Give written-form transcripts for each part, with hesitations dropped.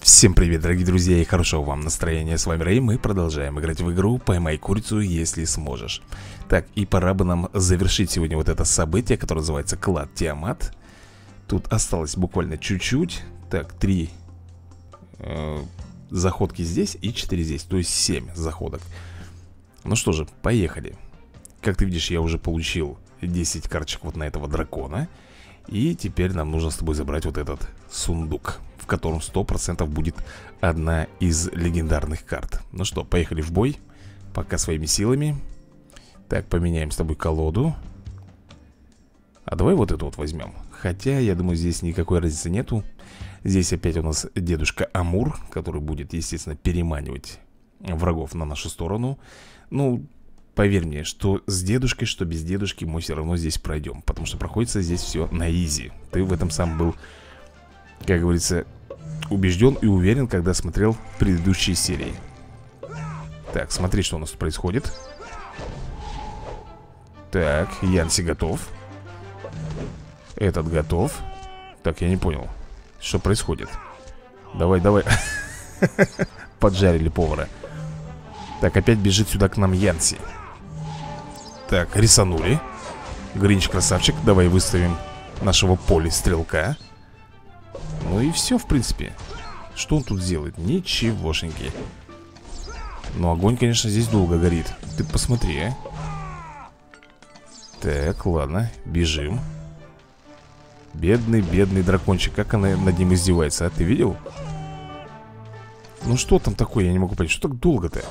Всем привет, дорогие друзья, и хорошего вам настроения. С вами Рэй, мы продолжаем играть в игру «Поймай курицу, если сможешь». Так, и пора бы нам завершить сегодня вот это событие, которое называется Клад Тиамат. Тут осталось буквально чуть-чуть. Так, 3 заходки здесь и 4 здесь, то есть 7 заходок. Ну что же, поехали. Как ты видишь, я уже получил 10 карточек вот на этого дракона. И теперь нам нужно с тобой забрать вот этот сундук, в котором 100% будет одна из легендарных карт. Ну что, поехали в бой. Пока своими силами. Так, поменяем с тобой колоду. А давай вот эту вот возьмем. Хотя, я думаю, здесь никакой разницы нету. Здесь опять у нас дедушка Амур, который будет, естественно, переманивать врагов на нашу сторону. Ну, поверь мне, что с дедушкой, что без дедушки, мы все равно здесь пройдем. Потому что проходится здесь все на изи. Ты в этом сам был, как говорится, убежден и уверен, когда смотрел предыдущие серии. Так, смотри, что у нас тут происходит. Так, Янси готов. Этот готов. Так, я не понял, что происходит. Давай, давай. Поджарили повара. Так, опять бежит сюда к нам Янси. Так, рисанули. Гринч красавчик. Давай выставим нашего поли-стрелка. Ну и все, в принципе. Что он тут делает? Ничегошеньки. Но огонь, конечно, здесь долго горит. Ты посмотри, а. Так, ладно, бежим. Бедный, бедный дракончик. Как она над ним издевается, а? Ты видел? Ну что там такое, я не могу понять. Что так долго-то?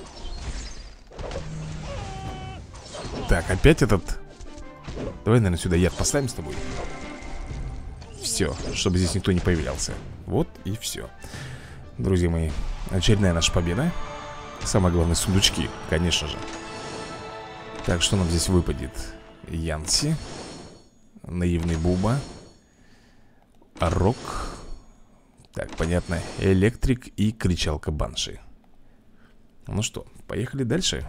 Так, опять этот. Давай, наверное, сюда яд поставим с тобой. Все, чтобы здесь никто не появлялся. Вот и все. Друзья мои, очередная наша победа. Самое главное, сундучки, конечно же. Так, что нам здесь выпадет? Янси, наивный Буба, Рок. Так, понятно, Электрик и кричалка Банши. Ну что, поехали дальше.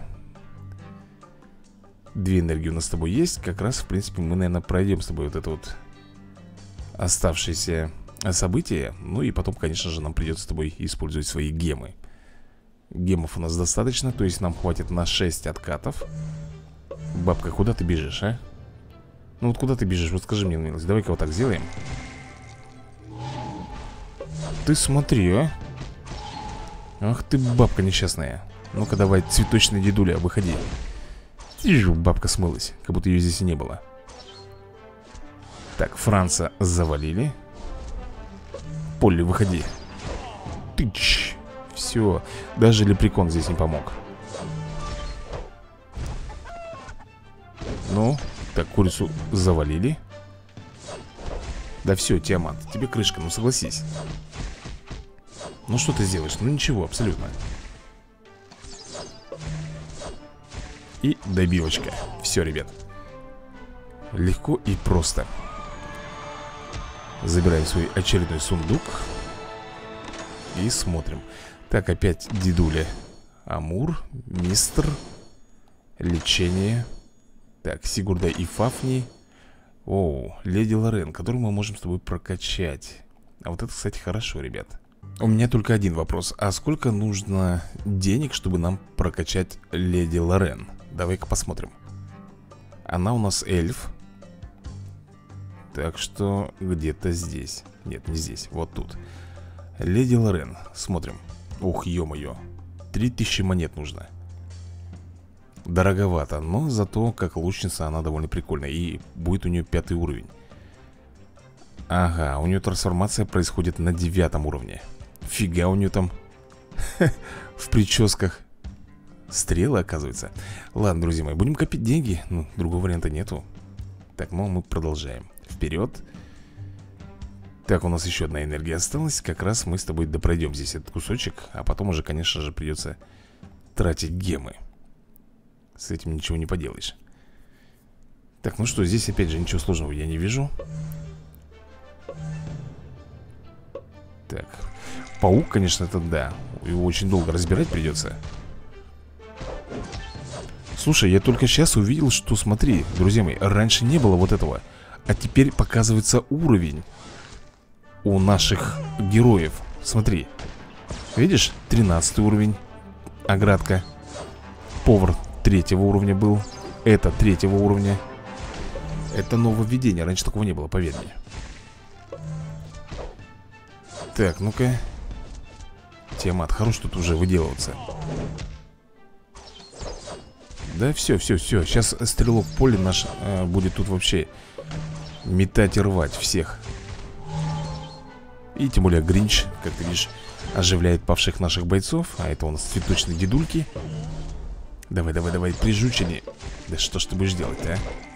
2 энергии у нас с тобой есть. Как раз, в принципе, мы, наверное, пройдем с тобой вот это вот оставшиеся события. Ну и потом, конечно же, нам придется с тобой использовать свои гемы. Гемов у нас достаточно, то есть нам хватит на 6 откатов. Бабка, куда ты бежишь, а? Ну вот куда ты бежишь, вот скажи мне, милость. Давай-ка вот так сделаем. Ты смотри, а. Ах ты, бабка несчастная. Ну-ка давай, цветочный дедуля, выходи. Бабка смылась, как будто ее здесь и не было. Так, Франца завалили. Полли, выходи. Тыч. Все, даже лепрекон здесь не помог. Ну, так, курицу завалили. Да все, Тиамат, тебе крышка, ну согласись. Ну что ты сделаешь? Ну ничего, абсолютно. И добивочка. Все, ребят. Легко и просто. Забираем свой очередной сундук. И смотрим. Так, опять дедуля Амур, мистер, лечение. Так, Сигурда и Фафни. Оу, леди Лорен, которую мы можем с тобой прокачать. А вот это, кстати, хорошо, ребят. У меня только один вопрос. А сколько нужно денег, чтобы нам прокачать леди Лорен? Давай-ка посмотрим. Она у нас эльф. Так что где-то здесь. Нет, не здесь, вот тут. Леди Лорен, смотрим. Ух, ё-моё, 3000 монет нужно. Дороговато, но зато как лучница она довольно прикольная. И будет у нее 5 уровень. Ага, у нее трансформация происходит на 9 уровне. Фига у нее там в прическах стрелы, оказывается. Ладно, друзья мои, будем копить деньги. Ну, другого варианта нету. Так, ну мы продолжаем. Вперед. Так, у нас еще одна энергия осталась. Как раз мы с тобой допройдем здесь этот кусочек. А потом уже, конечно же, придется тратить гемы. С этим ничего не поделаешь. Так, ну что, здесь опять же ничего сложного я не вижу. Так, паук, конечно, это да. Его очень долго разбирать придется. Слушай, я только сейчас увидел, что, смотри, друзья мои, раньше не было вот этого. А теперь показывается уровень у наших героев. Смотри, Видишь, 13 уровень. Оградка. Повар 3-го уровня был. Это 3-го уровня. Это нововведение, раньше такого не было, поверь мне. Так, ну-ка. Тиамат, хорош тут уже выделываться. Да, все. Сейчас стрелок поле наш будет тут вообще метать и рвать всех. И тем более Гринч, как ты видишь, оживляет павших наших бойцов. А это у нас цветочные дедульки. Давай, прижучени. Да что ж ты будешь делать, а?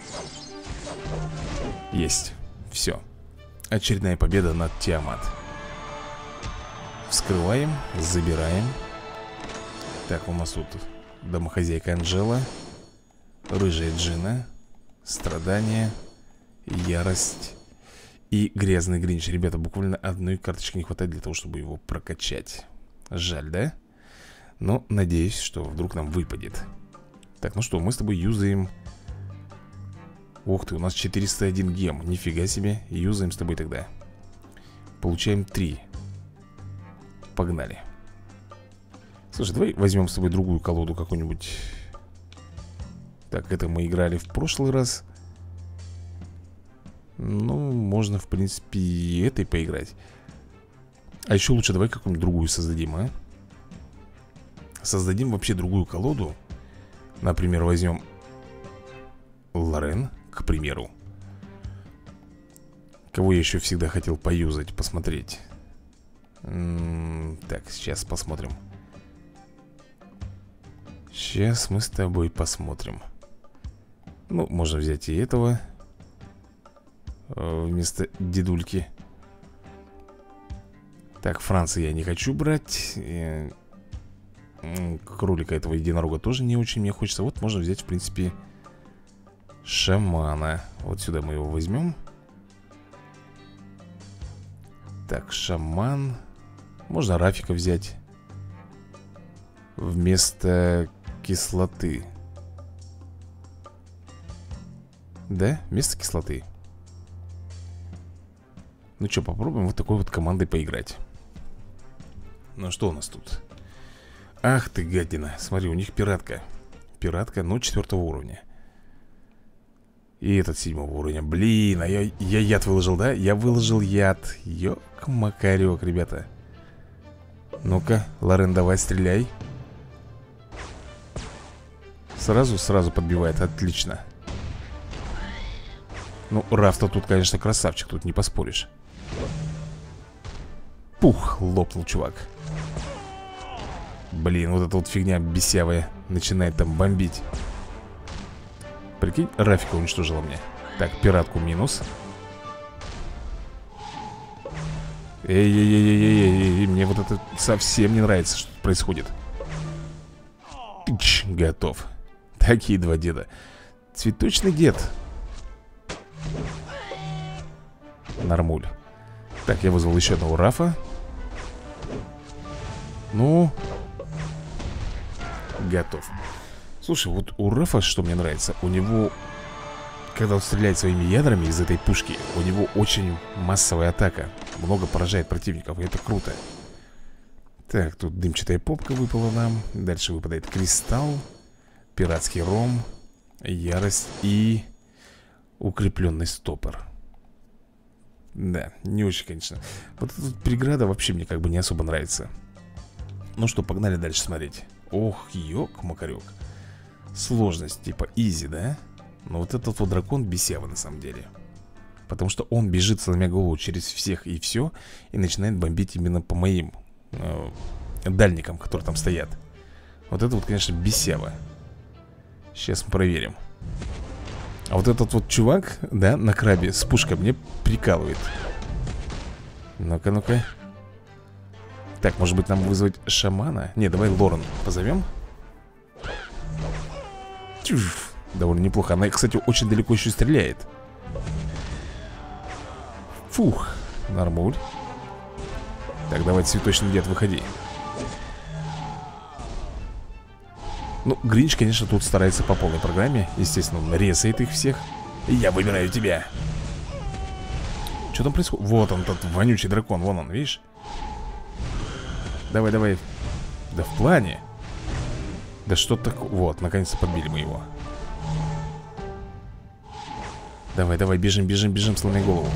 Есть, все. Очередная победа над Тиамат. Вскрываем, забираем. Так, у нас тут домохозяйка Анжела, рыжая Джина, страдания, ярость и грязный Гринч. Ребята, буквально одной карточки не хватает для того, чтобы его прокачать. Жаль, да? Но надеюсь, что вдруг нам выпадет. Так, ну что, мы с тобой юзаем. Ух ты, у нас 401 гем. Нифига себе, юзаем с тобой тогда. Получаем 3. Погнали. Слушай, давай возьмем с тобой другую колоду какую-нибудь. Так, это мы играли в прошлый раз. Ну, можно, в принципе, и этой поиграть. А еще лучше давай какую-нибудь другую создадим, а? Создадим вообще другую колоду. Например, возьмем Лорен, к примеру. Кого я еще всегда хотел поюзать, посмотреть. Так, сейчас посмотрим. Сейчас мы с тобой посмотрим. Ну, можно взять и этого вместо дедульки. Так, Франции я не хочу брать. Кролика этого единорога тоже не очень мне хочется. Вот можно взять, в принципе, шамана. Вот сюда мы его возьмем. Так, шаман. Можно Рафика взять вместо кислоты. Да, вместо кислоты. Ну что, попробуем вот такой вот командой поиграть. Ну что у нас тут? Ах ты гадина. Смотри, у них пиратка. Пиратка, но 4-го уровня. И этот 7-го уровня. Блин, а я яд выложил, да? Я выложил яд. Ёк-макарёк, ребята. Ну-ка, Лорен, давай, стреляй. Сразу подбивает, отлично. Ну, Раф-то тут, конечно, красавчик, тут не поспоришь. Пух, лопнул чувак. Блин, вот эта вот фигня бесявая начинает там бомбить. Прикинь, Рафика уничтожила мне. Так, пиратку минус. Эй, мне вот это совсем не нравится, что происходит. Тыч, готов. Такие два деда. Цветочный дед. Нормуль. Так, я вызвал еще одного Рафа. Ну, готов. Слушай, вот у Рафа, что мне нравится, у него, когда он стреляет своими ядрами из этой пушки, у него очень массовая атака. Много поражает противников, и это круто. Так, тут дымчатая попка выпала нам. Дальше выпадает кристалл, пиратский ром, ярость и укрепленный стопор. Да, не очень, конечно. Вот эта вот преграда вообще мне как бы не особо нравится. Ну что, погнали дальше смотреть. Ох, ёк-макарёк. Сложность типа изи, да? Но вот этот вот дракон бесявый на самом деле. Потому что он бежит, сломя голову через всех и все, и начинает бомбить именно по моим дальникам, которые там стоят. Вот это вот, конечно, бесяво. Сейчас мы проверим. А вот этот вот чувак, да, на крабе с пушкой мне прикалывает. Ну-ка, ну-ка. Так, может быть нам вызвать шамана? Не, давай Лорен позовем. Чуф. Довольно неплохо. Она, кстати, очень далеко еще стреляет. Фух, нормуль. Так, давай, цветочный дед, выходи. Ну, Гринч, конечно, тут старается по полной программе. Естественно, он резает их всех. Я выбираю тебя. Что там происходит? Вот он, тот вонючий дракон, вон он, видишь? Давай, давай. Да в плане. Да что такое? Вот, наконец-то подбили мы его. Давай, давай, бежим, бежим, бежим, сломя голову.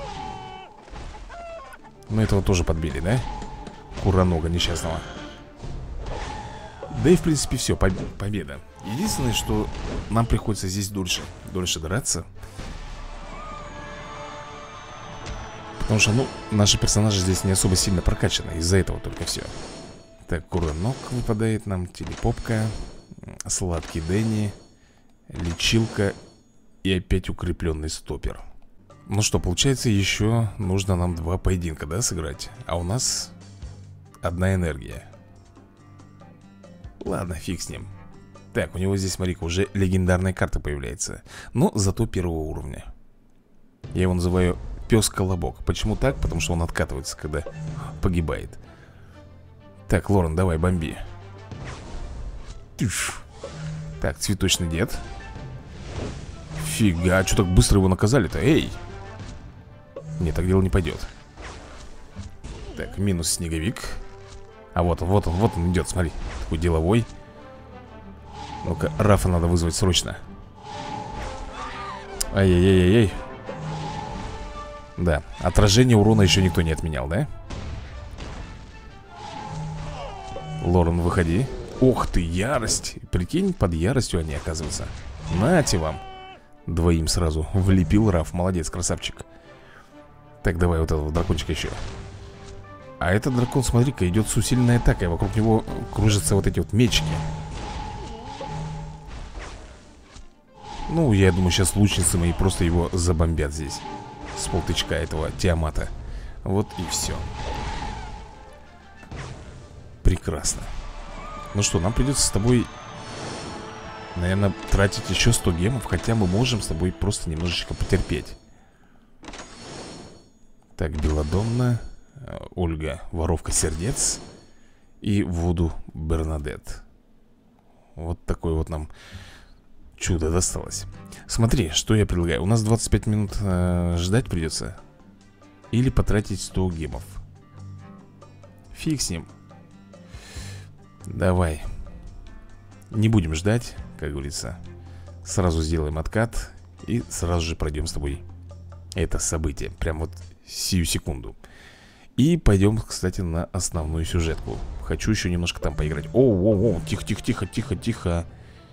Ну, этого тоже подбили, да? Куронога несчастного. Да и, в принципе, все, победа. Единственное, что нам приходится здесь дольше драться. Потому что, ну, наши персонажи здесь не особо сильно прокачаны. Из-за этого только все. Так, куронок выпадает нам, телепопка, сладкий Дэнни, лечилка и опять укрепленный стопер. Ну что, получается, еще нужно нам 2 поединка, да, сыграть? А у нас 1 энергия. Ладно, фиг с ним. Так, у него здесь, смотри-ка, уже легендарная карта появляется. Но зато 1-го уровня. Я его называю пес-колобок. Почему так? Потому что он откатывается, когда погибает. Так, Лорен, давай, бомби. Так, цветочный дед. Фига, что так быстро его наказали-то? Эй! Нет, так дело не пойдет. Так, минус снеговик. А вот он идет, смотри. Такой деловой. Ну-ка, Рафа надо вызвать срочно. Ай-яй-яй-яй. Да, отражение урона еще никто не отменял, да? Лорен, выходи. Ох ты, ярость. Прикинь, под яростью они оказываются. Нате вам. 2 сразу влепил Раф. Молодец, красавчик. Так, давай вот этого дракончика еще. А этот дракон, смотри-ка, идет с усиленной атакой. Вокруг него кружатся вот эти вот мечики. Ну, я думаю, сейчас лучницы мои просто его забомбят здесь. С полтычка этого Тиамата. Вот и все. Прекрасно. Ну что, нам придется с тобой, наверное, тратить еще 100 гемов. Хотя мы можем с тобой просто немножечко потерпеть. Так, Беладонна, Ольга, воровка сердец и Вуду Бернадет. Вот такое вот нам чудо досталось. Смотри, что я предлагаю. У нас 25 минут ждать придется. Или потратить 100 гемов. Фиг с ним. Давай. Не будем ждать, как говорится. Сразу сделаем откат. И сразу же пройдем с тобой это событие. Прям вот сию секунду. И пойдем, кстати, на основную сюжетку. Хочу еще немножко там поиграть. О, тихо, тихо, тихо, тихо, тихо.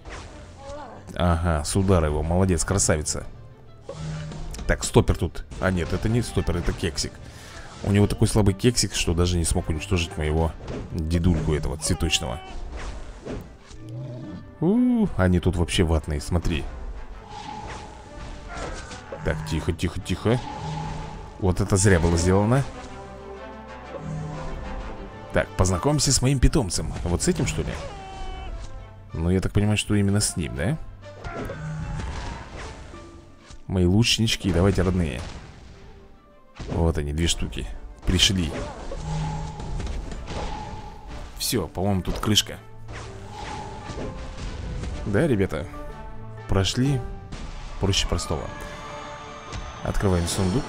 Ага, Судар его, молодец, красавица. Так, стопер тут. А нет, это не стопер, это кексик. У него такой слабый кексик, что даже не смог уничтожить моего дедульку этого цветочного. Они тут вообще ватные, смотри. Так, тихо, тихо, тихо. Вот это зря было сделано. Так, познакомься с моим питомцем. Вот с этим, что ли? Ну, я так понимаю, что именно с ним, да? Мои лучнички, давайте, родные. Вот они, 2 штуки. Пришли. Все, по-моему, тут крышка. Да, ребята? Прошли. Проще простого. Открываем сундук.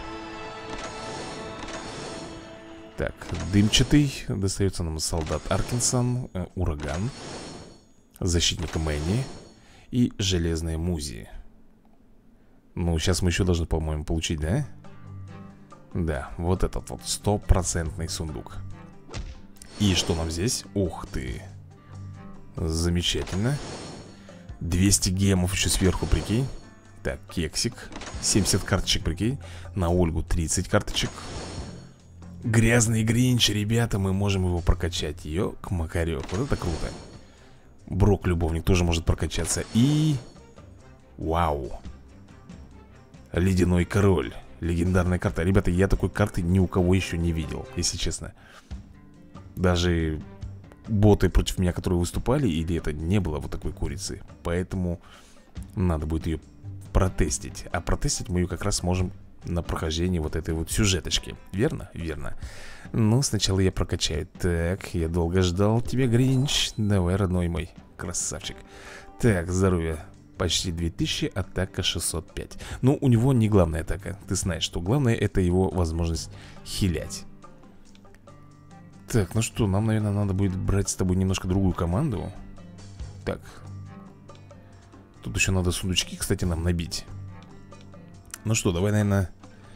Так, дымчатый. Достается нам солдат Аркинсон, ураган, защитник Мэнни и железная Музи. Ну, сейчас мы еще должны, по-моему, получить, да? Да, вот этот вот 100% сундук. И что нам здесь? Ух ты. Замечательно. 200 гемов еще сверху, прикинь. Так, кексик. 70 карточек, прикинь. На Ольгу 30 карточек. Грязный Гринч, ребята, мы можем его прокачать. Ёк-макарёк, вот это круто. Брок-любовник тоже может прокачаться. И... Вау. Ледяной король. Легендарная карта. Ребята, я такой карты ни у кого еще не видел, если честно. Даже боты против меня, которые выступали, или это не было вот такой курицы. Поэтому надо будет ее протестить. А протестить мы ее как раз сможем на прохождении вот этой вот сюжеточки. Верно? Верно. Ну, сначала я прокачаю. Так, я долго ждал тебя, Гринч. Давай, родной мой, красавчик. Так, здоровье почти 2000, атака 605. Ну, у него не главная атака. Ты знаешь, что главное это его возможность хилять. Так, ну что, нам, наверное, надо будет брать с тобой немножко другую команду. Так. Тут еще надо сундучки, кстати, нам набить. Ну что, давай, наверное...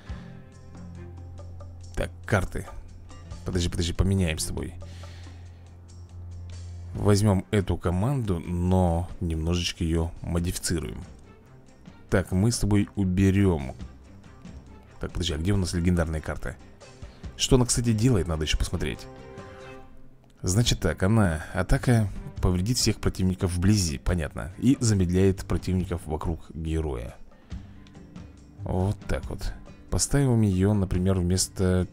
Так, карты. Подожди, поменяем с тобой. Возьмем эту команду, но немножечко ее модифицируем. Так, мы с тобой уберем. Так, подожди, а где у нас легендарная карта? Что она, кстати, делает, надо еще посмотреть. Значит так, она атака повредит всех противников вблизи, понятно. И замедляет противников вокруг героя. Вот так вот. Поставим ее, например, вместо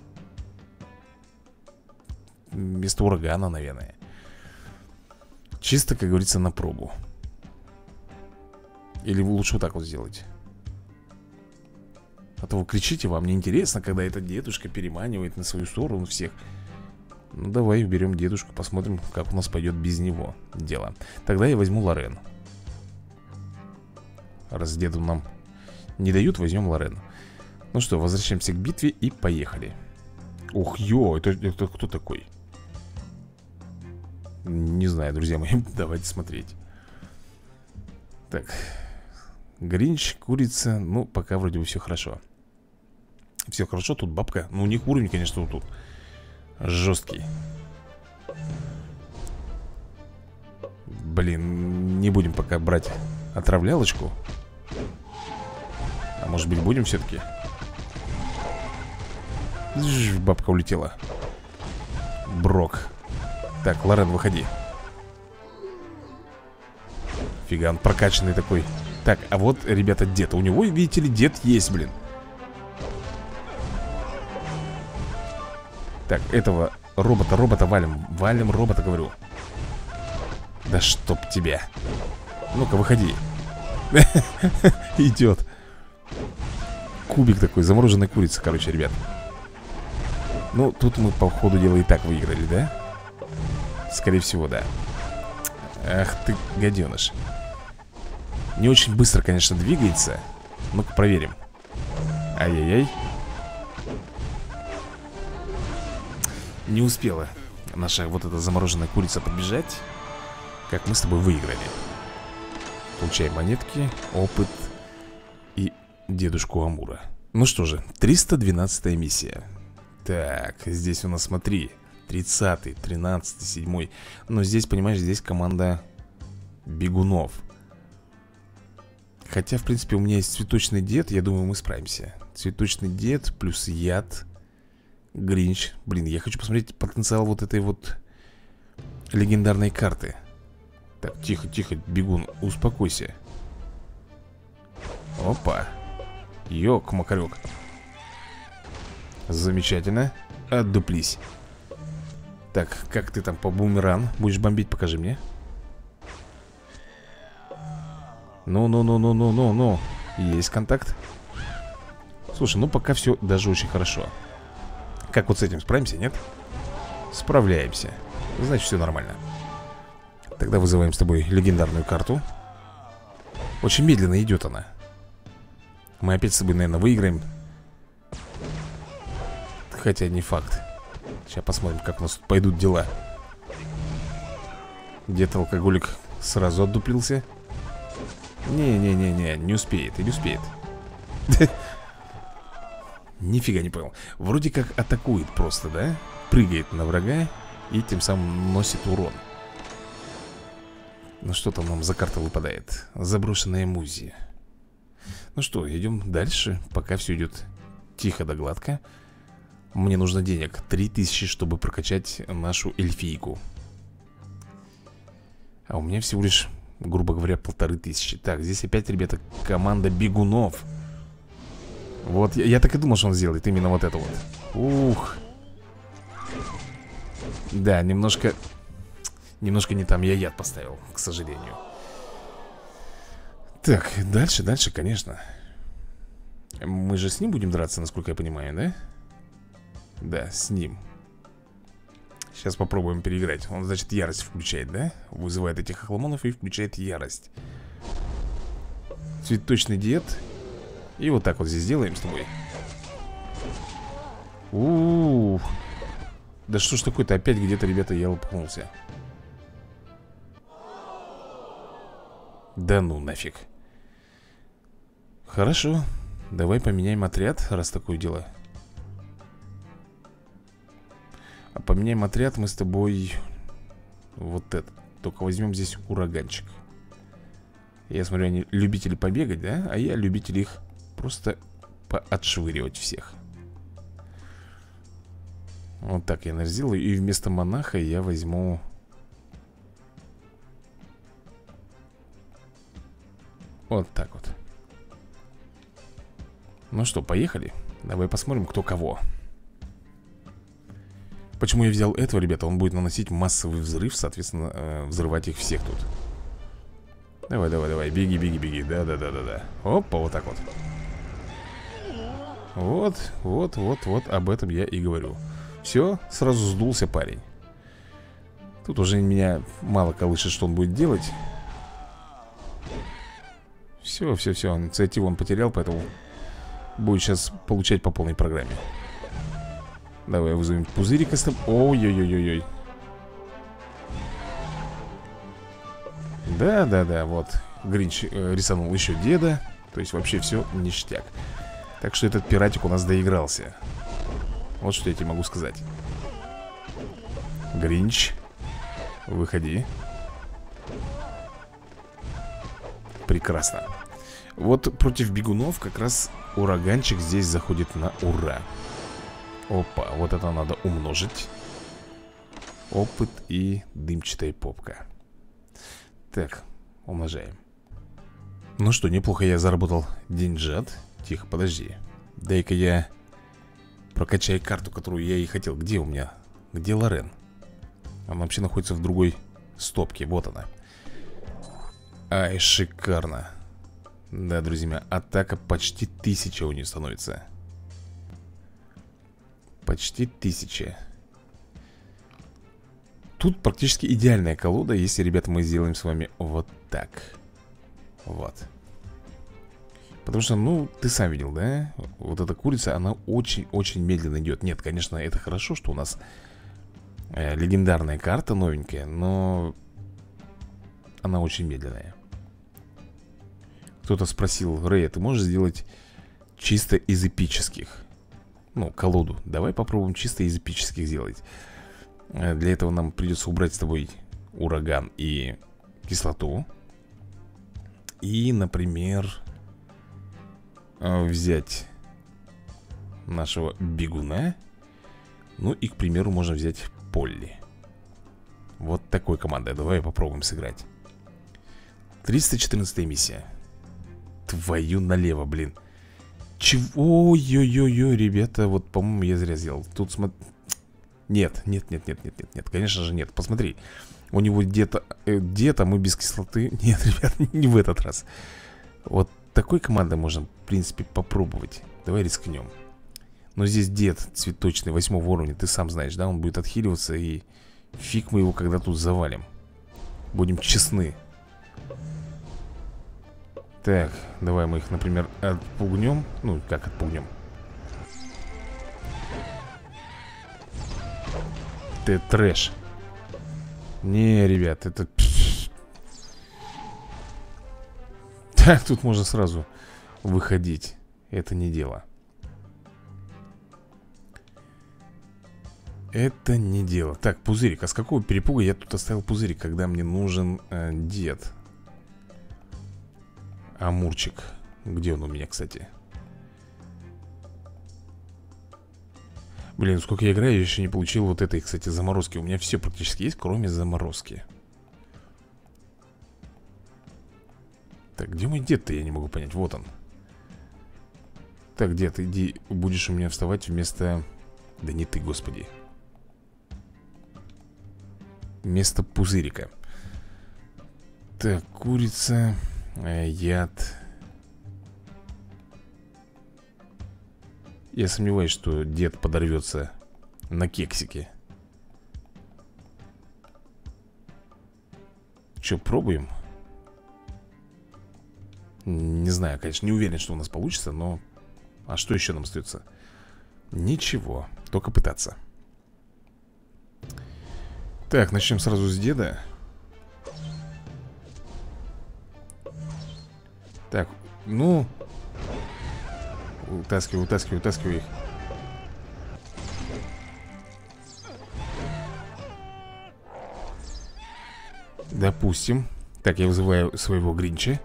урагана, наверное. Чисто, как говорится, на пробу. Или лучше вот так вот сделать. А то вы кричите, вам неинтересно, когда этот дедушка переманивает на свою сторону всех. Ну давай уберем дедушку, посмотрим, как у нас пойдет без него дело. Тогда я возьму Лорен. Раз деду нам не дают, возьмем Лорен. Ну что, возвращаемся к битве и поехали. Ух, это кто такой? Не знаю, друзья мои, давайте смотреть. Так, Гринч, курица. Ну, пока вроде бы все хорошо. Все хорошо, тут бабка. Ну, у них уровень, конечно, тут жесткий. Блин, не будем пока брать отравлялочку. А может быть будем все-таки? Бабка улетела. Брок. Так, Лорен, выходи. Фига, он прокачанный такой. Так, а вот, ребята, дед. У него, видите ли, дед есть, блин. Так, этого робота валим. Валим робота, говорю. Да чтоб тебя. Ну-ка, выходи. Идет. Кубик такой, замороженная курица, короче, ребят. Ну, тут мы, по ходу дела, и так выиграли, да? Скорее всего, да. Ах ты, гаденыш. Не очень быстро, конечно, двигается. Ну-ка, проверим. Ай-яй-яй. Не успела наша вот эта замороженная курица подбежать, как мы с тобой выиграли. Получаем монетки, опыт и дедушку Амура. Ну что же, 312-я миссия. Так, здесь у нас, смотри, 30-й, 13-й, 7-й. Но здесь, понимаешь, здесь команда бегунов. Хотя, в принципе, у меня есть цветочный дед. Я думаю, мы справимся. Цветочный дед плюс яд. Гринч. Блин, я хочу посмотреть потенциал вот этой вот легендарной карты. Так, тихо, тихо, бегун, успокойся. Опа. Ёк-макарёк. Замечательно. Отдуплись. Так, как ты там по бумеран будешь бомбить, покажи мне. Ну. Есть контакт. Слушай, ну пока все даже очень хорошо. Как вот с этим справимся, нет? Справляемся. Значит, все нормально. Тогда вызываем с тобой легендарную карту. Очень медленно идет она. Мы опять с тобой, наверное, выиграем. Хотя не факт. Сейчас посмотрим, как у нас тут пойдут дела. Дед алкоголик сразу отдуплился. Не успеет, и не успеет. Нифига не понял. Вроде как атакует просто, да? Прыгает на врага и тем самым носит урон. Ну что там нам за карта выпадает? Заброшенная музей. Ну что, идем дальше, пока все идет тихо да гладко. Мне нужно денег 3000, чтобы прокачать нашу эльфийку. А у меня всего лишь, грубо говоря, 1500. Так, здесь опять, ребята, команда бегунов. Вот, я так и думал, что он сделает именно вот это вот. Ух. Да, немножко не там я яд поставил, к сожалению. Так, дальше, конечно. Мы же с ним будем драться, насколько я понимаю, да? Да, с ним. Сейчас попробуем переиграть. Он, значит, ярость включает, да? Вызывает этих охламонов и включает ярость. Цветочный дед. И вот так вот здесь делаем с тобой. Да что ж такое-то? Опять где-то, ребята, я лопнулся. Да ну нафиг. Хорошо. Давай поменяем отряд, раз такое дело. А поменяем отряд мы с тобой. Вот это. Только возьмем здесь ураганчик. Я смотрю, они любители побегать, да? А я любитель их просто поотшвыривать всех. Вот так я сделаю. И вместо монаха я возьму... Вот так вот. Ну что, поехали? Давай посмотрим, кто кого. Почему я взял этого, ребята? Он будет наносить массовый взрыв, соответственно, взрывать их всех тут. Давай, давай, давай, беги, беги, беги. Да. Опа, вот так вот. Вот, об этом я и говорю. Все, сразу сдулся парень. Тут уже меня мало колышет, что он будет делать. Все, инициативу он потерял, поэтому будет сейчас получать по полной программе. Давай вызовем пузырика с тобой. Ой-ой-ой-ой-ой. Да, вот Гринч рисанул еще деда. То есть вообще все ништяк. Так что этот пиратик у нас доигрался. Вот что я тебе могу сказать. Гринч, выходи. Прекрасно. Вот против бегунов как раз ураганчик здесь заходит на ура. Опа, вот это надо умножить. Опыт и дымчатая попка. Так, умножаем. Ну что, неплохо я заработал деньжат. Тихо, подожди. Дай-ка я прокачаю карту, которую я и хотел. Где у меня? Где Лорен? Она вообще находится в другой стопке. Вот она. Ай, шикарно. Да, друзья мои, атака почти 1000 у нее становится. Почти 1000. Тут практически идеальная колода, если, ребята, мы сделаем с вами вот так. Вот. Потому что, ну, ты сам видел, да? Вот эта курица, она очень-очень медленно идет. Нет, конечно, это хорошо, что у нас легендарная карта новенькая, но она очень медленная. Кто-то спросил: Рэй, ты можешь сделать чисто из эпических? Ну, колоду. Давай попробуем чисто из эпических сделать. Для этого нам придется убрать с тобой ураган и кислоту. И, например, взять нашего бегуна. Ну и, к примеру, можно взять Полли. Вот такой командой. Давай попробуем сыграть. 314 миссия. Твою налево, блин. Чего? Ой-ой-ой, ребята, вот, по-моему, я зря сделал. Тут смотри. Нет, конечно же нет. Посмотри, у него где-то мы без кислоты. Нет, ребят, не в этот раз. Вот такой командой можно, в принципе, попробовать. Давай рискнем. Но здесь дед цветочный 8 уровня, ты сам знаешь, да? Он будет отхиливаться, и фиг мы его когда тут завалим. Будем честны. Так, давай мы их, например, отпугнем. Ну, как отпугнем? Ты трэш. Не, ребят, это... Так, тут можно сразу выходить. Это не дело. Это не дело. Так, пузырик. А с какого перепуга я тут оставил пузырик, когда мне нужен дед? Амурчик. Где он у меня, кстати? Блин, сколько я играю, я еще не получил вот этой, кстати, заморозки. У меня все практически есть, кроме заморозки. Так, где мой дед-то, я не могу понять. Вот он. Так, дед, иди, будешь у меня вставать вместо... Да не ты, господи. Вместо пузырика. Так, курица, яд. Я сомневаюсь, что дед подорвется на кексике. Че, пробуем? Не знаю, конечно, не уверен, что у нас получится, но... А что еще нам остается? Ничего, только пытаться. Так, начнем сразу с деда. Так, ну, утаскивай, утаскивай, утаскивай их. Допустим. Так, я вызываю своего Гринча.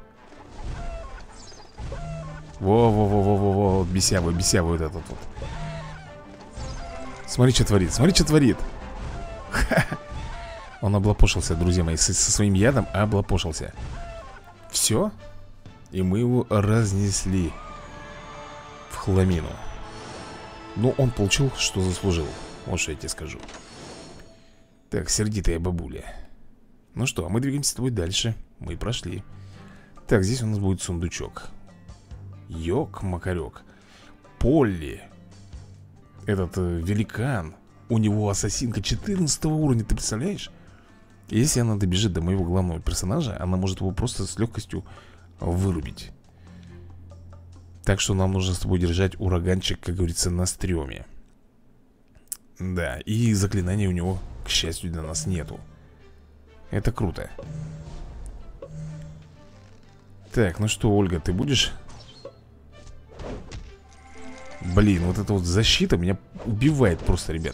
Во-во-во-во-во-во, бесявый, бесявый вот этот вот. Смотри, что творит, смотри, что творит. Он облапошился, друзья мои, со своим ядом облапошился. Все. И мы его разнесли в хламину. Ну, он получил, что заслужил. Вот что я тебе скажу. Так, сердитая бабуля. Ну что, а мы двигаемся с тобой дальше. Мы прошли. Так, здесь у нас будет сундучок. Ёк-макарёк. Полли. Этот великан. У него ассасинка 14 уровня, ты представляешь? Если она добежит до моего главного персонажа, она может его просто с легкостью вырубить. Так что нам нужно с тобой держать ураганчик, как говорится, на стреме. Да, и заклинаний у него, к счастью, для нас нету. Это круто. Так, ну что, Ольга, ты будешь? Блин, вот эта вот защита меня убивает просто, ребят.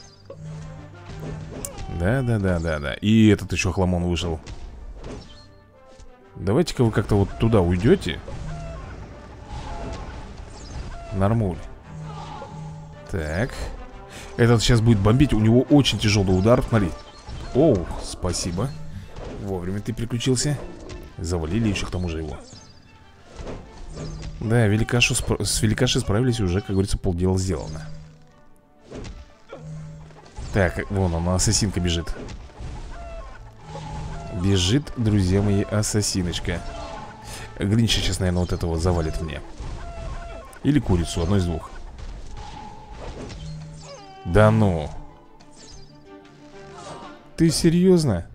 Да. И этот еще хламон вышел. Давайте-ка вы как-то вот туда уйдете. Нормуль. Так. Этот сейчас будет бомбить. У него очень тяжелый удар. Смотри. Оу, спасибо. Вовремя ты переключился. Завалили еще к тому же его. Да, с великашей справились уже, как говорится, полдела сделано. Так, вон она, ассасинка бежит. Бежит, друзья мои, ассасиночка. Гринча сейчас, наверное, вот этого завалит мне. Или курицу, одно из двух. Да ну. Ты серьезно?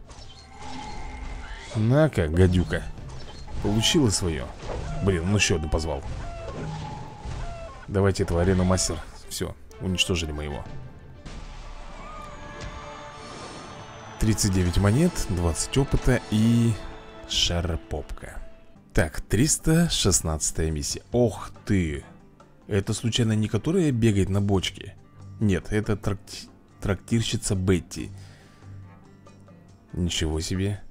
На-ка, гадюка. Получила свое. Блин, он еще одну позвал. Давайте этого арену мастер. Все, уничтожили мы его. 39 монет, 20 опыта и шаропопка. Так, 316 миссия. Ох ты. Это случайно не которая бегает на бочке? Нет, это трактирщица Бетти. Ничего себе.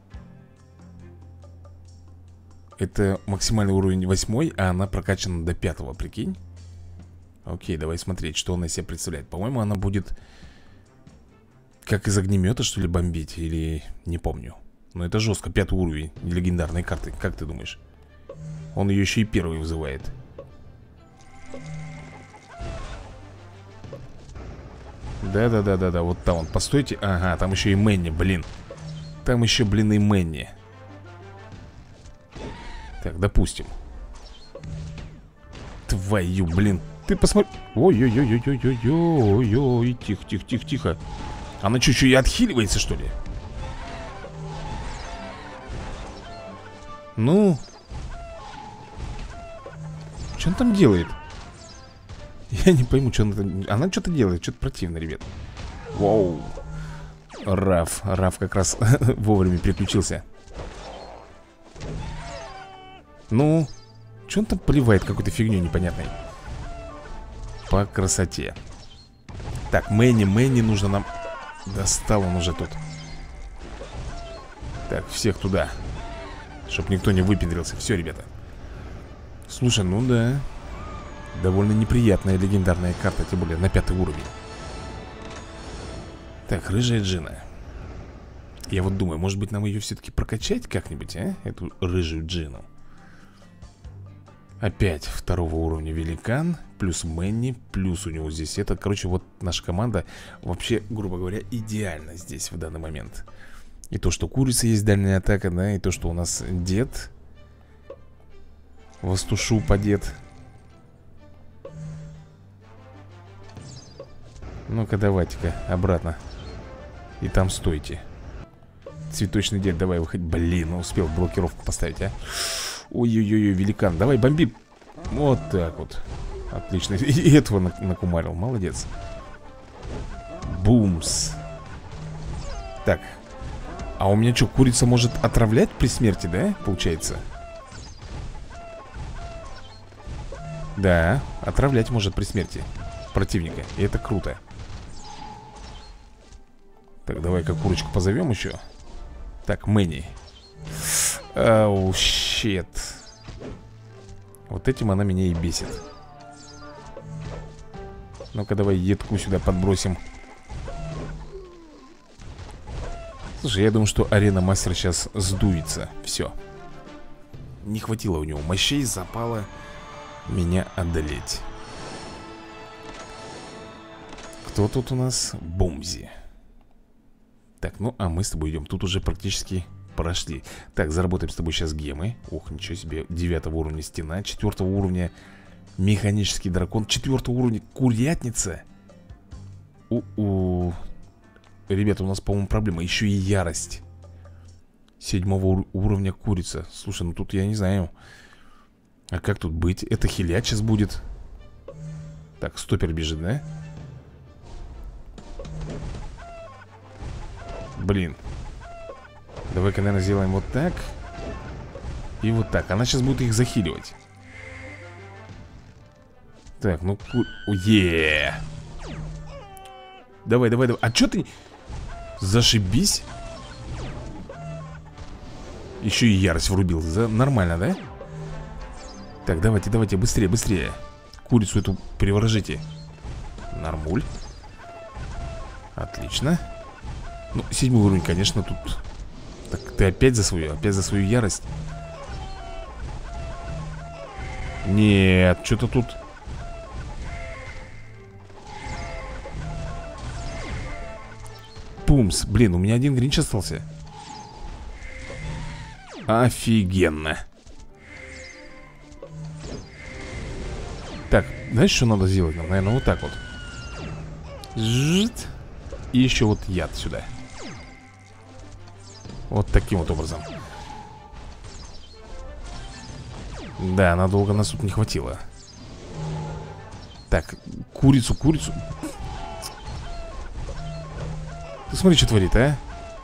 Это максимальный уровень 8, а она прокачана до 5, прикинь. Окей, давай смотреть, что она из себя представляет. По-моему, она будет как из огнемета, что ли, бомбить. Или не помню. Но это жестко, 5 уровень легендарной карты. Как ты думаешь? Он ее еще и первый вызывает. Да, вот там он, постойте. Ага, там еще и Мэнни, блин. Там еще, блин, и Мэнни. Так, допустим. Твою, блин. Ты посмотри. Ой-ой-ой-ой-ой-ой-ой. Тихо. Она чуть-чуть и отхиливается, что ли? Ну. Что он там делает? Я не пойму, что она там... Она что-то делает, что-то противно, ребят. Воу. Раф как раз вовремя переключился. Ну, что он там поливает какой-то фигню непонятной? По красоте. Так, Мэнни нужно нам... Достал он уже тут. Так, всех туда. Чтоб никто не выпендрился. Все, ребята. Слушай, ну да. Довольно неприятная легендарная карта, тем более на 5 уровень. Так, рыжая Джина. Я вот думаю, может быть нам ее все-таки прокачать как-нибудь, а? Эту рыжую Джину. Опять 2 уровня великан. Плюс Мэнни. Плюс у него здесь это. Короче, вот наша команда вообще, грубо говоря, идеально здесь в данный момент. И то, что курица есть дальняя атака, да. И то, что у нас дед Востушу подед. Ну-ка, давайте-ка обратно. И там стойте. Цветочный дед, давай выходи. Блин, ну успел блокировку поставить, а. Ой-ой-ой, великан, давай бомби. Вот так вот. Отлично, и этого накумарил, молодец. Бумс. Так. А у меня что, курица может отравлять при смерти, да? Получается. Да, отравлять может при смерти противника. И это круто. Так, давай-ка курочку позовем еще. Так, Мэнни. Ау, щет. Вот этим она меня и бесит. Ну-ка, давай едку сюда подбросим. Слушай, я думаю, что арена мастер сейчас сдуется. Все. Не хватило у него мощей, запало меня одолеть. Кто тут у нас? Бомзи. Так, ну а мы с тобой идем. Тут уже практически прошли. Так, заработаем с тобой сейчас гемы. Ох, ничего себе. 9 уровня стена, 4 уровня механический дракон, 4 уровня курятница. Ребята, у нас, по-моему, проблема. Еще и ярость. 7 уровня курица. Слушай, ну тут я не знаю. А как тут быть? Это хилять сейчас будет. Так, стопер бежит, да? Блин. Давай-ка, наверное, сделаем вот так. И вот так. Она сейчас будет их захиливать. Так, ну... Давай, давай, давай. А что ты... Зашибись. Еще и ярость врубил. Нормально, да? Так, давайте, давайте, быстрее, быстрее. Курицу эту приворожите. Нормуль. Отлично. Ну, 7 уровень, конечно, тут... Так, ты опять за свою ярость? Нет, что-то тут... Пумс, блин, у меня один гринч остался. Офигенно. Так, знаешь, что надо сделать нам? Наверное, вот так вот. Жжит. И еще вот яд сюда. Вот таким вот образом. Да, надолго нас тут не хватило. Так, курицу. Ты смотри, что творит, а?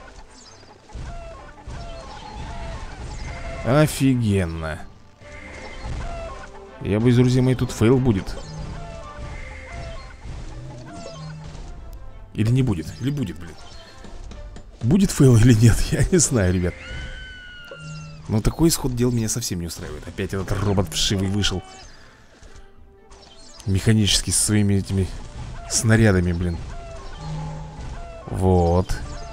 Офигенно. Я боюсь, друзья мои, тут фейл будет. Или не будет? Или будет, блин? Будет фейл или нет? Я не знаю, ребят. Но такой исход дел меня совсем не устраивает. Опять этот робот вшивый вышел. Механически, со своими этими снарядами, блин. Вот.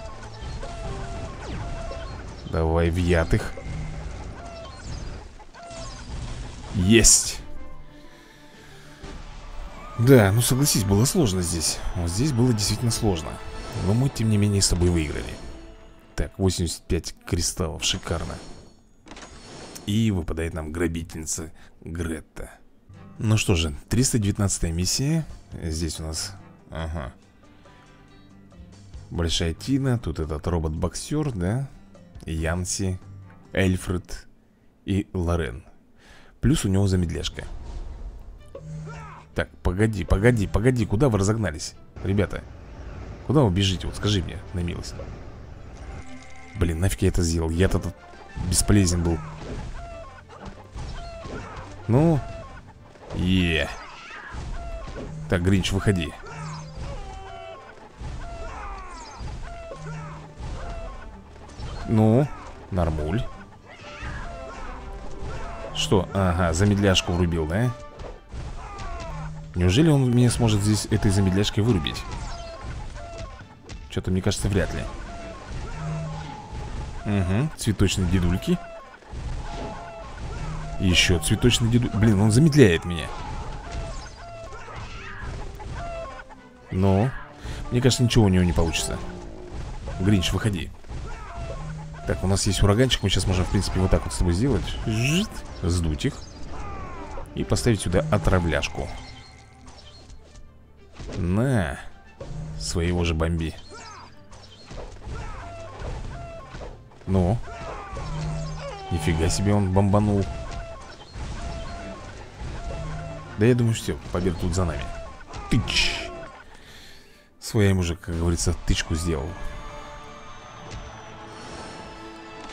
Давай в яд их. Есть. Да, ну согласись, было сложно здесь. Вот здесь было действительно сложно. Но мы, тем не менее, с тобой выиграли. Так, 85 кристаллов, шикарно. И выпадает нам грабительница Гретта. Ну что же, 319-я миссия. Здесь у нас, ага, Большая Тина, тут этот робот-боксер, да? Янси, Эльфред и Лорен. Плюс у него замедляшка. Так, погоди, куда вы разогнались? Ребята, куда вы бежите? Вот скажи мне, на милость. Блин, нафиг я это сделал? Я-то тут бесполезен был. Ну, Так, Гринч, выходи. Ну, нормуль. Что? Ага, замедляшку врубил, да? Неужели он меня сможет здесь этой замедляшкой вырубить? Что-то, мне кажется, вряд ли. Угу, цветочные дедульки. Еще цветочный дедульки. Блин, он замедляет меня. Но мне кажется, ничего у него не получится. Гринч, выходи. Так, у нас есть ураганчик. Мы сейчас можем, в принципе, вот так вот с тобой сделать. Жит, сдуть их. И поставить сюда отравляшку. На, своего же бомби. Ну, нифига себе он бомбанул. Да я думаю, все, победа тут за нами. Тыч. Своя ему же, как говорится, тычку сделал.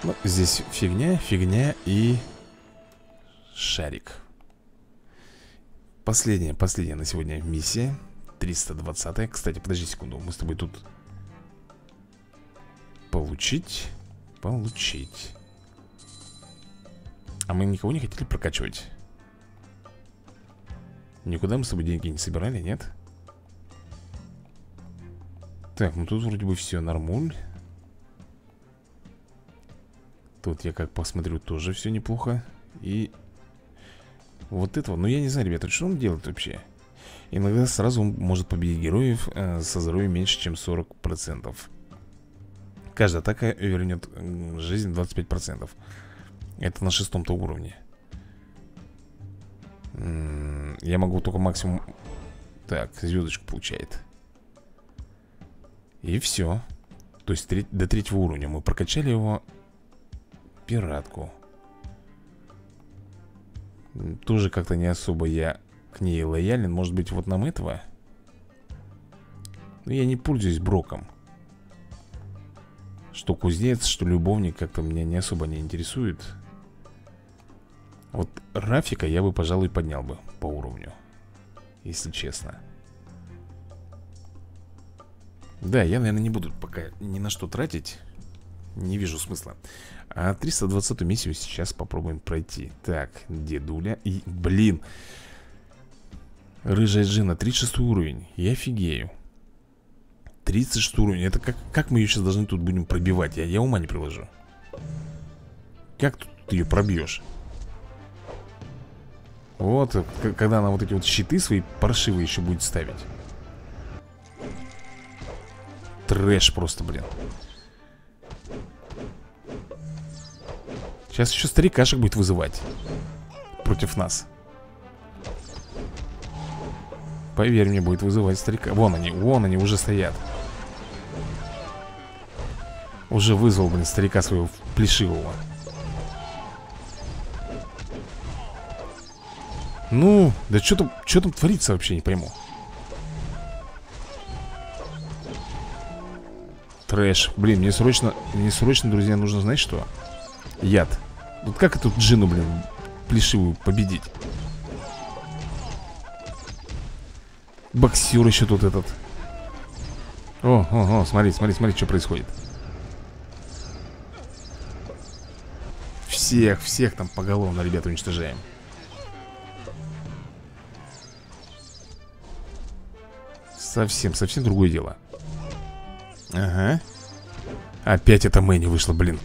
Ну, здесь фигня и шарик. Последняя на сегодня миссия. 320-я. Кстати, подожди секунду. Мы с тобой тут... Получить. А мы никого не хотели прокачивать. Никуда мы с тобой деньги не собирали, нет? Так, ну тут вроде бы все нормуль. Тут я как посмотрю, тоже все неплохо. И вот этого, ну я не знаю, ребята, что он делает вообще? Иногда сразу он может победить героев со здоровьем меньше, чем 40%. Каждая атака вернет жизнь 25%. Это на 6-м-то уровне. Я могу только максимум... Так, звездочку получает. И все. То есть до 3-го уровня мы прокачали его. Пиратку. Тоже как-то не особо я к ней лоялен. Может быть, вот нам этого? Но я не пользуюсь Броком. Что кузнец, что любовник, как-то меня не особо не интересует. Вот Рафика я бы, пожалуй, поднял бы по уровню, если честно. Да, я, наверное, не буду пока ни на что тратить. Не вижу смысла. А 320-ю миссию сейчас попробуем пройти. Так, дедуля и... Блин! Рыжая Джина, 36 уровень. Я офигею. 36 уровень. Это как мы ее сейчас должны тут будем пробивать? Я ума не приложу. Как тут ты ее пробьешь? Вот, когда она вот эти вот щиты свои паршивые еще будет ставить. Трэш просто, блин. Сейчас еще старикашек будет вызывать против нас. Поверь мне, будет вызывать старика. Вон они уже стоят. Уже вызвал, блин, старика своего плешивого. Ну, да что там творится вообще, не пойму. Трэш. Блин, мне срочно, друзья, нужно, знаешь что? Яд. Вот как эту Джину, блин, плешивую победить? Боксер еще тут этот. О, смотри, что происходит. Всех там поголовно, ребята, уничтожаем. Совсем другое дело. Ага. Опять это Мэнни вышла, блин.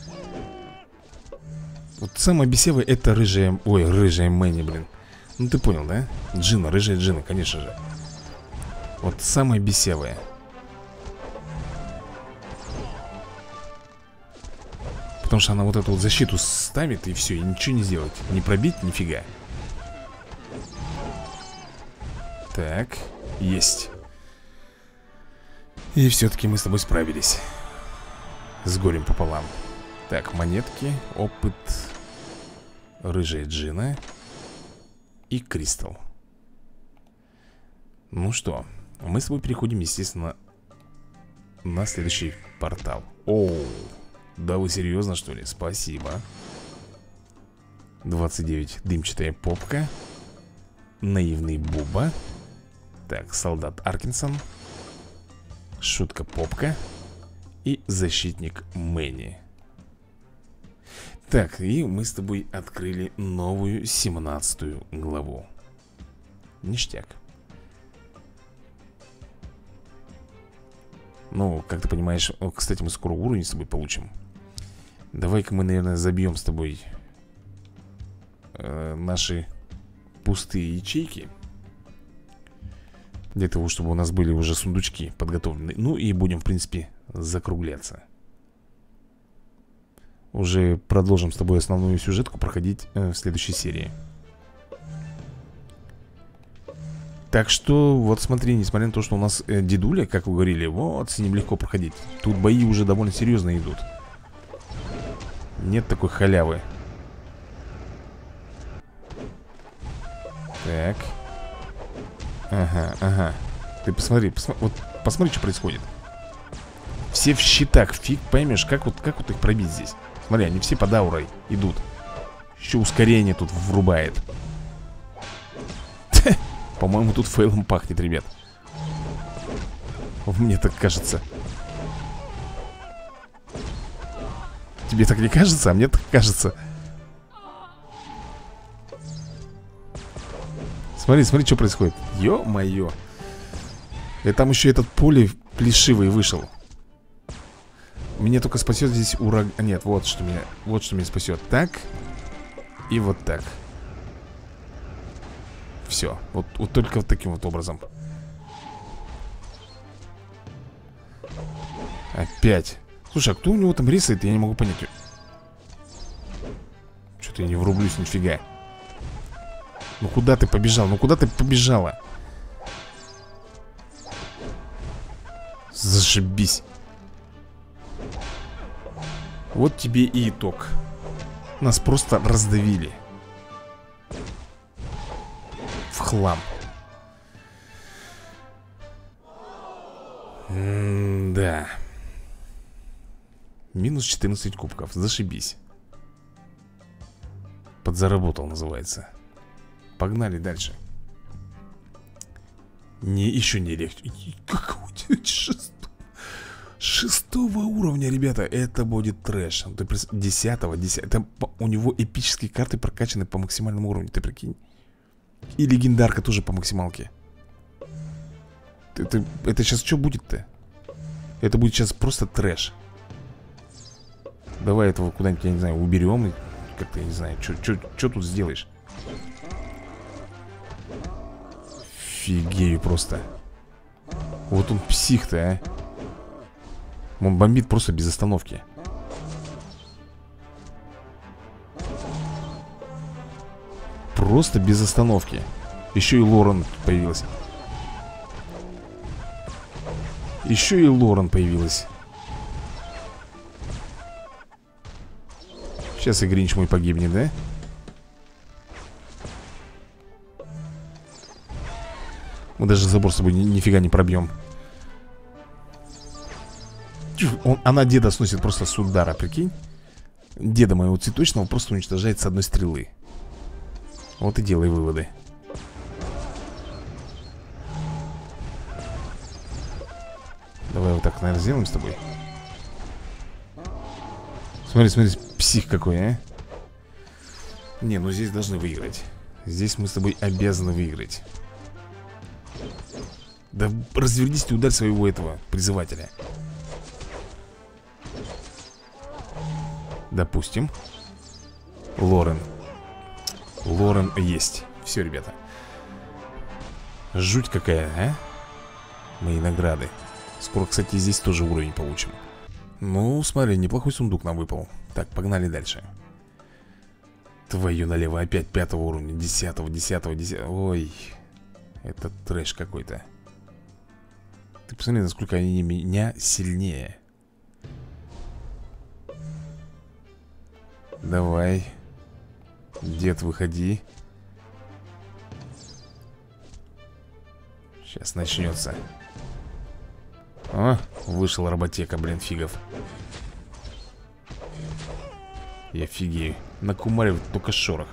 Вот самое бесевое это рыжая... Ой, рыжая Мэнни, блин. Ну ты понял, да? Джина, рыжая Джина, конечно же. Вот самое бесевое. Потому что она вот эту вот защиту ставит и все, и ничего не сделать. Не пробить, нифига. Так, есть. И все-таки мы с тобой справились. С горем пополам. Так, монетки, опыт. Рыжая Джина и Кристал. Ну что, мы с тобой переходим, естественно, на следующий портал. Оу, да вы серьезно, что ли? Спасибо. 29, дымчатая попка. Наивный Буба. Так, солдат Аркинсон. Шутка Попка. И защитник Мэнни. Так, и мы с тобой открыли новую 17-ю главу. Ништяк. Ну, как ты понимаешь, кстати, мы скоро уровень с тобой получим. Давай-ка мы, наверное, забьем с тобой наши пустые ячейки. Для того, чтобы у нас были уже сундучки подготовлены. Ну и будем, в принципе, закругляться. Уже продолжим с тобой основную сюжетку проходить в следующей серии. Так что, вот смотри, несмотря на то, что у нас дедуля, как вы говорили, вот с ним легко проходить. Тут бои уже довольно серьезно идут. Нет такой халявы. Так. Ага. Ты посмотри, вот посмотри, что происходит. Все в щитах, фиг поймешь, как вот их пробить здесь. Смотри, они все под аурой идут. Еще ускорение тут врубает. По-моему, тут фейлом пахнет, ребят. Мне так кажется. Тебе так не кажется? А мне так кажется. Смотри, смотри, что происходит. Ё-моё. И там еще этот поле плешивый вышел. Меня только спасет здесь ураган. Нет, вот что меня спасет. Так. И вот так. Все. Вот только вот таким вот образом. Опять. Слушай, а кто у него там рисует? Я не могу понять. Что-то я не врублюсь нифига. Ну куда ты побежал? Ну куда ты побежала? Зашибись. Вот тебе и итог. Нас просто раздавили. В хлам. Да. Минус 14 кубков. Зашибись. Подзаработал, называется. Погнали дальше. Еще не легче. Какого шестого уровня, ребята. Это будет трэш. 10-го. Это у него эпические карты прокачаны по максимальному уровню. Ты прикинь. И легендарка тоже по максималке. Это сейчас что будет-то? Это будет сейчас просто трэш. Давай этого куда-нибудь, я не знаю, уберем. Как-то, я не знаю, что тут сделаешь? Фигею просто. Вот он псих-то, а. Он бомбит просто без остановки. Просто без остановки. Еще и Лорен появилась. Еще и Лорен появилась. Сейчас и Гринч мой погибнет, да? Мы даже забор с собой нифига не пробьем. Она деда сносит просто с удара, прикинь. Деда моего цветочного просто уничтожает с одной стрелы. Вот и делай выводы. Давай вот так, наверное, сделаем с тобой. Смотри, смотри, псих какой, а. Не, ну здесь должны выиграть. Здесь мы с тобой обязаны выиграть. Да развернись ты, ударь своего этого призывателя. Допустим. Лорен. Лорен есть. Все, ребята. Жуть какая, а? Мои награды. Скоро, кстати, здесь тоже уровень получим. Ну, смотри, неплохой сундук нам выпал. Так, погнали дальше. Твою налево, опять 5-го уровня, 10-го, 10-го, 10-го. Ой, это трэш какой-то. Ты посмотри, насколько они меня сильнее. Давай. Дед, выходи. Сейчас начнется. О, вышел роботека, блин, фигов. Я фигею. Накумаривает только шорох.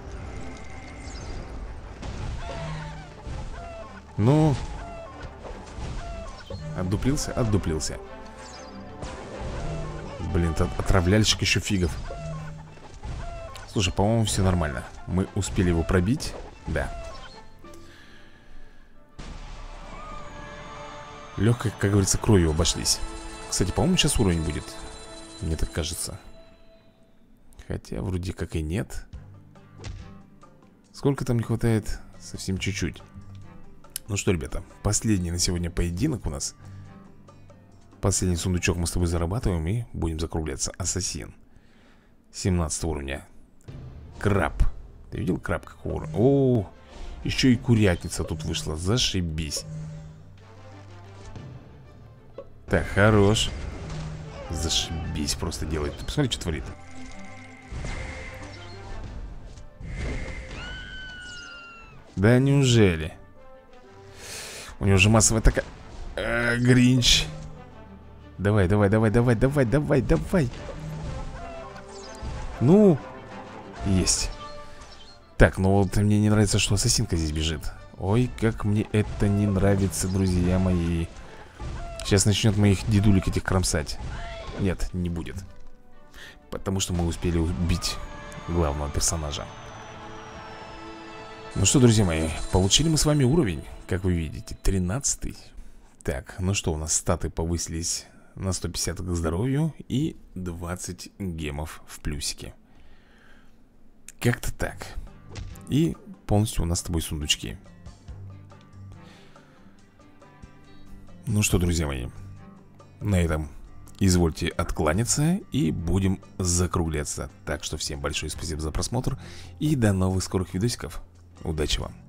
Ну. Отдуплился? Отдуплился. Блин, отравляльщик еще фигов. Слушай, по-моему, все нормально. Мы успели его пробить. Да. Легкой, как говорится, кровью обошлись. Кстати, по-моему, сейчас уровень будет. Мне так кажется. Хотя вроде как и нет. Сколько там не хватает? Совсем чуть-чуть. Ну что, ребята, последний на сегодня поединок у нас. Последний сундучок мы с тобой зарабатываем и будем закругляться. Ассасин 17 уровня. Краб. Ты видел краб какого уровня? О, еще и курятница тут вышла. Зашибись. Так, хорош. Зашибись просто делает. Ты посмотри, что творит. Да неужели? У него же массовая такая... Гринч. Давай, давай, давай, давай, давай, давай, давай. Ну, есть. Так, ну вот мне не нравится, что ассасинка здесь бежит. Ой, как мне это не нравится, друзья мои. Сейчас начнет моих дедулек этих кромсать. Нет, не будет. Потому что мы успели убить главного персонажа. Ну что, друзья мои, получили мы с вами уровень, как вы видите, 13-й. Так, ну что, у нас статы повысились на 150 к здоровью и 20 гемов в плюсике. Как-то так. И полностью у нас с тобой сундучки. Ну что, друзья мои, на этом извольте откланяться и будем закругляться. Так что всем большое спасибо за просмотр и до новых скорых видосиков. Удачи вам!